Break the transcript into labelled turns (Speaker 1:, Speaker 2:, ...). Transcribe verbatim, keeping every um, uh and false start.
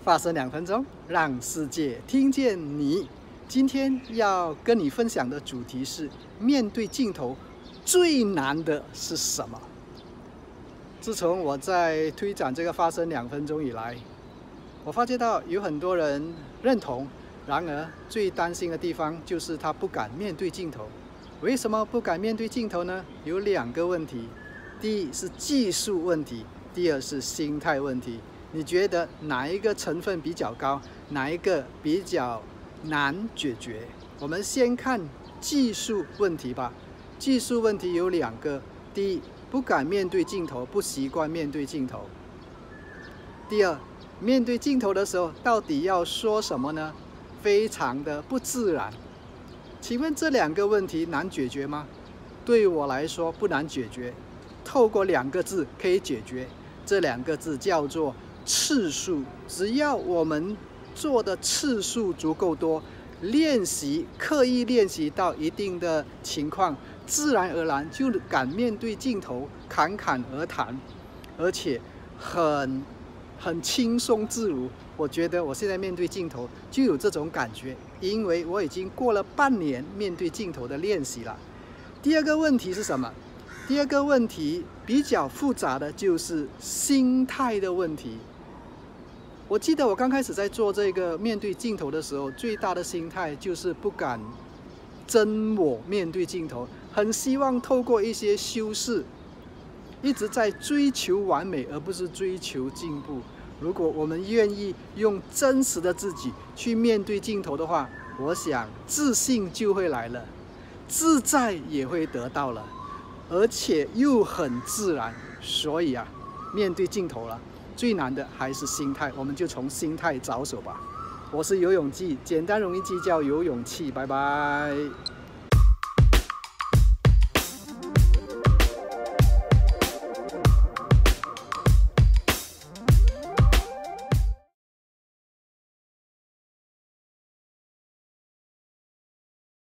Speaker 1: 发声两分钟，让世界听见你。今天要跟你分享的主题是：面对镜头最难的是什么？自从我在推展这个发声两分钟以来，我发觉到有很多人认同，然而最担心的地方就是他不敢面对镜头。为什么不敢面对镜头呢？有两个问题，第一是技术问题，第二是心态问题。你觉得哪一个成分比较高？哪一个比较难解决？我们先看技术问题吧。技术问题有两个：第一，不敢面对镜头，不习惯面对镜头；第二，面对镜头的时候，到底要说什么呢？非常的不自然。请问这两个问题难解决吗？对我来说不难解决，透过两个字可以解决。这两个字叫做次数。只要我们做的次数足够多，练习刻意练习到一定的情况，自然而然就敢面对镜头侃侃而谈，而且很很轻松自如。我觉得我现在面对镜头就有这种感觉，因为我已经过了半年面对镜头的练习了。第二个问题是什么？第二个问题比较复杂的就是心态的问题。我记得我刚开始在做这个面对镜头的时候，最大的心态就是不敢真我面对镜头，很希望透过一些修饰，一直在追求完美，而不是追求进步。如果我们愿意用真实的自己去面对镜头的话，我想自信就会来了，自在也会得到了，而且又很自然。所以啊，面对镜头了，最难的还是心态，我们就从心态着手吧。我是游泳记，简单容易记叫有勇气，拜拜。